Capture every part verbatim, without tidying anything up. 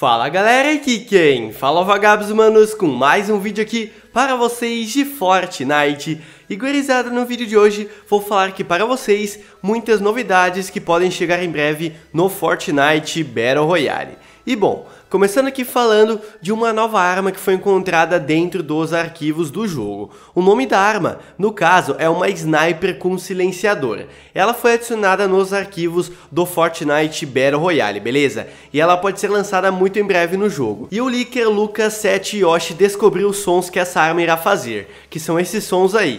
Fala galera, aqui quem fala Vagabos Manos com mais um vídeo aqui para vocês de Fortnite. E gurizada, no vídeo de hoje vou falar aqui para vocês muitas novidades que podem chegar em breve no Fortnite Battle Royale. E bom, começando aqui falando de uma nova arma que foi encontrada dentro dos arquivos do jogo. O nome da arma, no caso, é uma Sniper com silenciador. Ela foi adicionada nos arquivos do Fortnite Battle Royale, beleza? E ela pode ser lançada muito em breve no jogo. E o leaker Lucas sete Yoshi descobriu os sons que essa arma irá fazer, que são esses sons aí.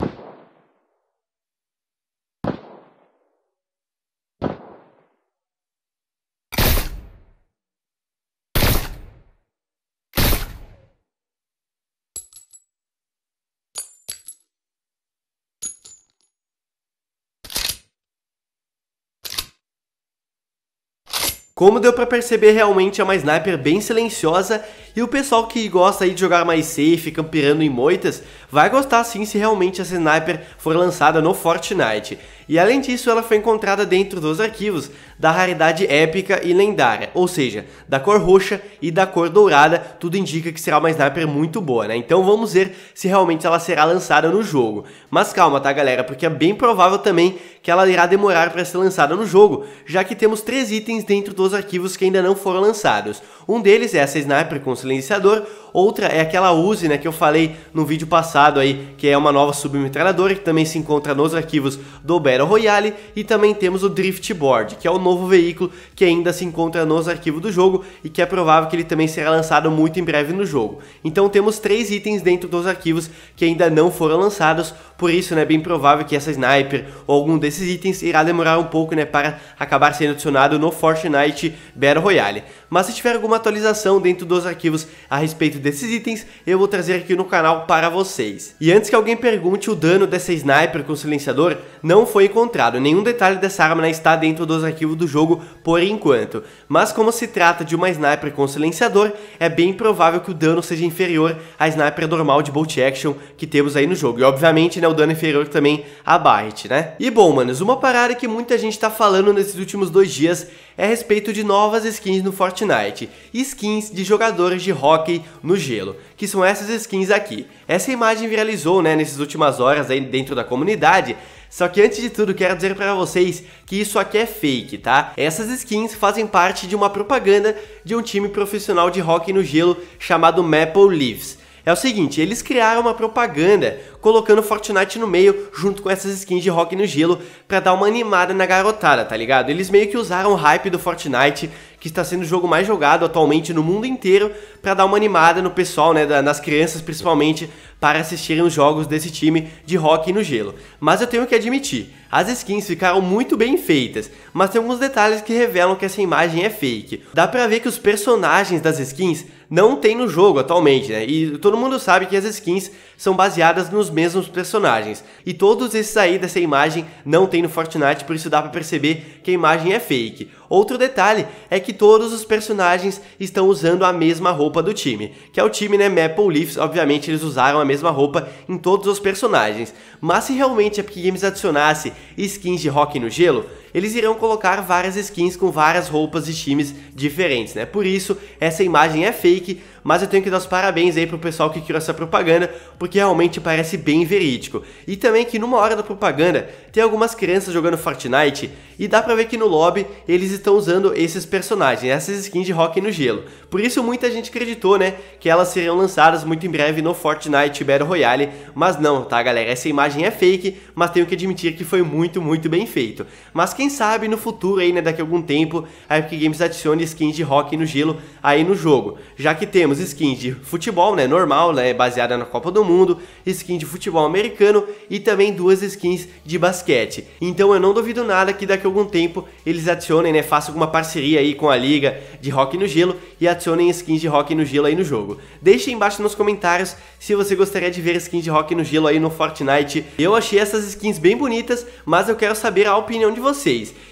Como deu pra perceber, realmente é uma sniper bem silenciosa e o pessoal que gosta aí de jogar mais safe, camperando em moitas, vai gostar sim se realmente essa sniper for lançada no Fortnite. E além disso, ela foi encontrada dentro dos arquivos da raridade épica e lendária, ou seja, da cor roxa e da cor dourada, tudo indica que será uma sniper muito boa, né? Então vamos ver se realmente ela será lançada no jogo. Mas calma, tá galera, porque é bem provável também que ela irá demorar para ser lançada no jogo, já que temos três itens dentro dos arquivos que ainda não foram lançados. Um deles é essa sniper com silenciador, outra é aquela Uzi, né, que eu falei no vídeo passado aí, que é uma nova submetralhadora que também se encontra nos arquivos do Battle Royale, e também temos o Drift Board, que é o novo veículo que ainda se encontra nos arquivos do jogo e que é provável que ele também será lançado muito em breve no jogo. Então temos três itens dentro dos arquivos que ainda não foram lançados, por isso, né, bem provável que essa sniper ou algum desses itens irá demorar um pouco, né, para acabar sendo adicionado no Fortnite Battle Royale. Mas se tiver alguma atualização dentro dos arquivos a respeito desses itens, eu vou trazer aqui no canal para vocês. E antes que alguém pergunte, o dano dessa sniper com silenciador não foi encontrado. Nenhum detalhe dessa arma, né, está dentro dos arquivos do jogo por enquanto. Mas como se trata de uma sniper com silenciador, é bem provável que o dano seja inferior à sniper normal de bolt action que temos aí no jogo. E obviamente, né, o dano inferior também a Barret, né? E bom, manos, uma parada que muita gente tá falando nesses últimos dois dias é a respeito de novas skins no Fortnite. Skins de jogadores de hóquei no gelo, que são essas skins aqui. Essa imagem viralizou, né, nessas últimas horas aí dentro da comunidade. Só que antes de tudo, quero dizer para vocês que isso aqui é fake, tá? Essas skins fazem parte de uma propaganda de um time profissional de hóquei no gelo chamado Maple Leafs. É o seguinte, eles criaram uma propaganda colocando Fortnite no meio junto com essas skins de hóquei no gelo pra dar uma animada na garotada, tá ligado? Eles meio que usaram o hype do Fortnite, que está sendo o jogo mais jogado atualmente no mundo inteiro, pra dar uma animada no pessoal, né, nas crianças principalmente, para assistirem os jogos desse time de hóquei no gelo. Mas eu tenho que admitir, as skins ficaram muito bem feitas, mas tem alguns detalhes que revelam que essa imagem é fake. Dá pra ver que os personagens das skins não tem no jogo atualmente, né? E todo mundo sabe que as skins são baseadas nos mesmos personagens. E todos esses aí dessa imagem não tem no Fortnite, por isso dá pra perceber que a imagem é fake. Outro detalhe é que todos os personagens estão usando a mesma roupa do time, que é o time, né, Maple Leafs. Obviamente eles usaram a mesma roupa em todos os personagens. Mas se realmente a Epic Games adicionasse skins de hóquei no gelo, eles irão colocar várias skins com várias roupas de times diferentes, né? Por isso, essa imagem é fake, mas eu tenho que dar os parabéns aí pro pessoal que criou essa propaganda, porque realmente parece bem verídico. E também que numa hora da propaganda, tem algumas crianças jogando Fortnite, e dá pra ver que no lobby eles estão usando esses personagens, essas skins de hóquei no gelo. Por isso muita gente acreditou, né, que elas seriam lançadas muito em breve no Fortnite Battle Royale, mas não, tá galera? Essa imagem é fake, mas tenho que admitir que foi muito, muito bem feito. Mas quem sabe no futuro aí, né, daqui a algum tempo, a Epic Games adicione skins de hóquei no gelo aí no jogo, já que temos skins de futebol, né, normal, né, baseada na Copa do Mundo, skin de futebol americano e também duas skins de basquete. Então eu não duvido nada que daqui a algum tempo eles adicionem, né, façam alguma parceria aí com a liga de hóquei no gelo e adicionem skins de hóquei no gelo aí no jogo. Deixe embaixo nos comentários se você gostaria de ver skins de hóquei no gelo aí no Fortnite. Eu achei essas skins bem bonitas, mas eu quero saber a opinião de vocês.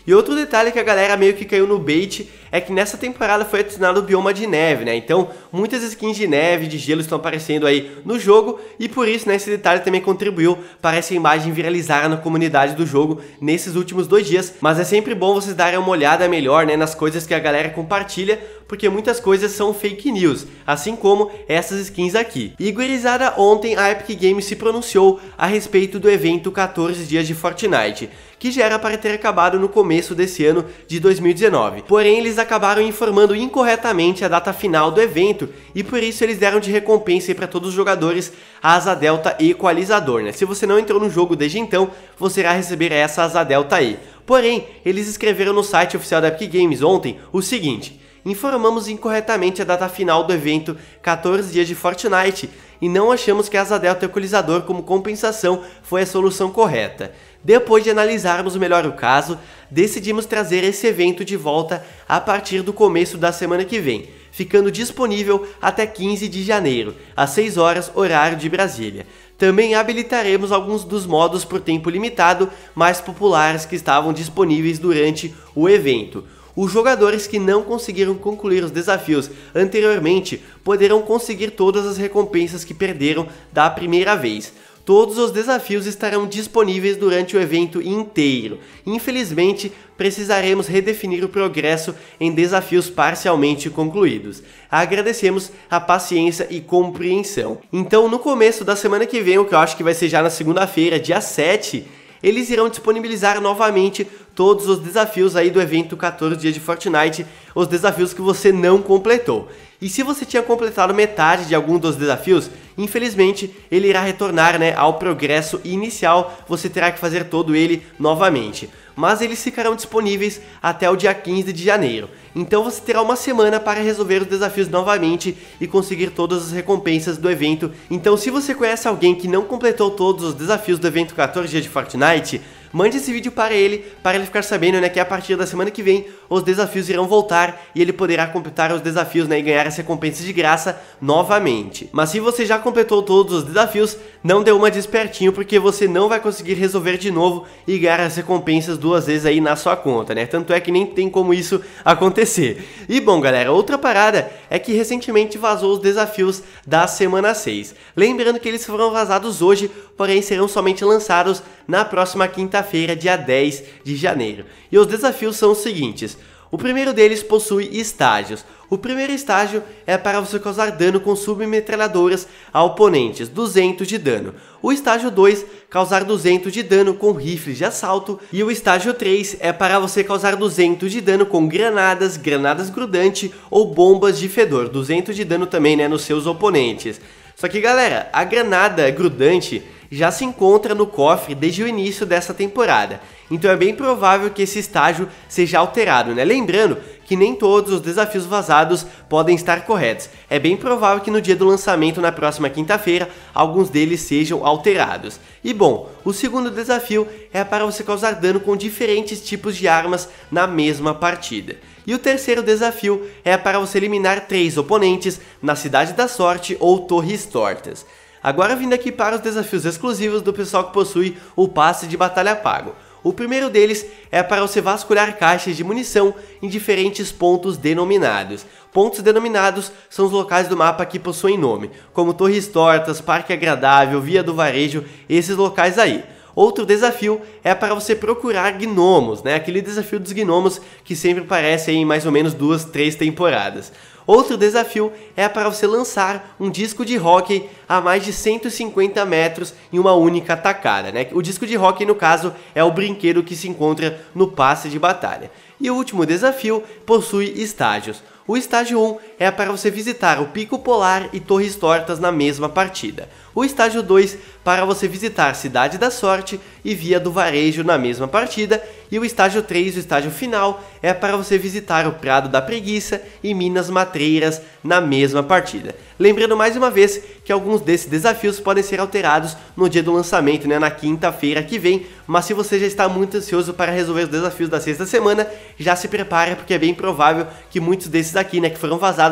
E outro detalhe que a galera meio que caiu no bait é que nessa temporada foi adicionado o bioma de neve, né? Então muitas skins de neve, de gelo estão aparecendo aí no jogo e por isso, né, esse detalhe também contribuiu para essa imagem viralizar na comunidade do jogo nesses últimos dois dias. Mas é sempre bom vocês darem uma olhada melhor, né, nas coisas que a galera compartilha, porque muitas coisas são fake news, assim como essas skins aqui. E gurizada, ontem a Epic Games se pronunciou a respeito do evento quatorze dias de Fortnite, que já era para ter acabado no começo desse ano de dois mil e dezenove. Porém, eles acabaram informando incorretamente a data final do evento e por isso eles deram de recompensa para todos os jogadores a Asa Delta Equalizador, né? Se você não entrou no jogo desde então, você irá receber essa Asa Delta aí. Porém, eles escreveram no site oficial da Epic Games ontem o seguinte: informamos incorretamente a data final do evento quatorze dias de Fortnite e não achamos que a Asa Delta Equalizador como compensação foi a solução correta. Depois de analisarmos melhor o caso, decidimos trazer esse evento de volta a partir do começo da semana que vem, ficando disponível até quinze de janeiro, às seis horas, horário de Brasília. Também habilitaremos alguns dos modos por tempo limitado mais populares que estavam disponíveis durante o evento. Os jogadores que não conseguiram concluir os desafios anteriormente poderão conseguir todas as recompensas que perderam da primeira vez. Todos os desafios estarão disponíveis durante o evento inteiro. Infelizmente, precisaremos redefinir o progresso em desafios parcialmente concluídos. Agradecemos a paciência e compreensão. Então, no começo da semana que vem, o que eu acho que vai ser já na segunda-feira, dia sete, eles irão disponibilizar novamente todos os desafios aí do evento quatorze dias de Fortnite, os desafios que você não completou. E se você tinha completado metade de algum dos desafios, infelizmente ele irá retornar, né, ao progresso inicial, você terá que fazer todo ele novamente. Mas eles ficarão disponíveis até o dia quinze de janeiro. Então você terá uma semana para resolver os desafios novamente e conseguir todas as recompensas do evento. Então se você conhece alguém que não completou todos os desafios do evento quatorze dias de Fortnite, mande esse vídeo para ele, para ele ficar sabendo, né, que a partir da semana que vem os desafios irão voltar e ele poderá completar os desafios, né, e ganhar as recompensas de graça novamente. Mas se você já completou todos os desafios, não dê uma de espertinho, porque você não vai conseguir resolver de novo e ganhar as recompensas duas vezes aí na sua conta, né? Tanto é que nem tem como isso acontecer. E bom, galera, outra parada é que recentemente vazou os desafios da semana seis. Lembrando que eles foram vazados hoje, porém serão somente lançados na próxima quinta-feira, dia dez de janeiro. E os desafios são os seguintes: o primeiro deles possui estágios. O primeiro estágio é para você causar dano com submetralhadoras a oponentes, duzentos de dano. O estágio dois, causar duzentos de dano com rifles de assalto. E o estágio três é para você causar duzentos de dano com granadas, granadas grudante ou bombas de fedor. duzentos de dano também, né, nos seus oponentes. Só que, galera, a granada grudante já se encontra no cofre desde o início dessa temporada, então é bem provável que esse estágio seja alterado, né? Lembrando que nem todos os desafios vazados podem estar corretos, é bem provável que no dia do lançamento na próxima quinta-feira alguns deles sejam alterados. E bom, o segundo desafio é para você causar dano com diferentes tipos de armas na mesma partida. E o terceiro desafio é para você eliminar três oponentes na Cidade da Sorte ou Torres Tortas. Agora vindo aqui para os desafios exclusivos do pessoal que possui o passe de batalha pago. O primeiro deles é para você vasculhar caixas de munição em diferentes pontos denominados. Pontos denominados são os locais do mapa que possuem nome, como Torres Tortas, Parque Agradável, Via do Varejo, esses locais aí. Outro desafio é para você procurar gnomos, né? Aquele desafio dos gnomos que sempre aparece aí em mais ou menos duas, três temporadas. Outro desafio é para você lançar um disco de hóquei a mais de cento e cinquenta metros em uma única tacada, né? O disco de hóquei, no caso, é o brinquedo que se encontra no passe de batalha. E o último desafio possui estágios. O estágio um é para você visitar o Pico Polar e Torres Tortas na mesma partida. O estágio dois para você visitar Cidade da Sorte e Via do Varejo na mesma partida. E o estágio três, o estágio final, é para você visitar o Prado da Preguiça e Minas Matreiras na mesma partida. Lembrando mais uma vez que alguns desses desafios podem ser alterados no dia do lançamento, né, na quinta-feira que vem, mas se você já está muito ansioso para resolver os desafios da sexta semana, já se prepara, porque é bem provável que muitos desses aqui, né, que foram vazados,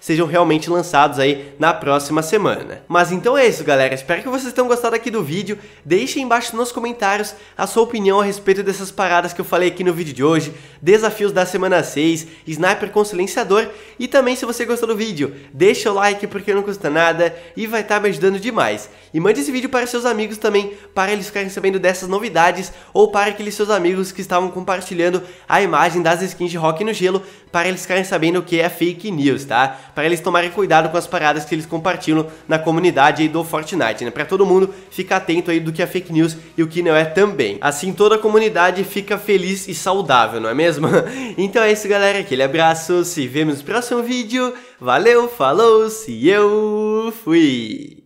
sejam realmente lançados aí na próxima semana. Mas então é isso, galera, espero que vocês tenham gostado aqui do vídeo. Deixem embaixo nos comentários a sua opinião a respeito dessas paradas que eu falei aqui no vídeo de hoje, desafios da semana seis, sniper com silenciador, e também se você gostou do vídeo, deixa o like porque não custa nada e vai estar me ajudando demais. E mande esse vídeo para seus amigos também, para eles ficarem sabendo dessas novidades, ou para aqueles seus amigos que estavam compartilhando a imagem das skins de Rock no Gelo, para eles ficarem sabendo o que é fake news, tá? Para eles tomarem cuidado com as paradas que eles compartilham na comunidade aí do Fortnite, né? Para todo mundo ficar atento aí do que é fake news e o que não é também. Assim toda a comunidade fica feliz e saudável, não é mesmo? Então é isso, galera, aquele abraço, se vemos no próximo vídeo, valeu, falou, se eu fui!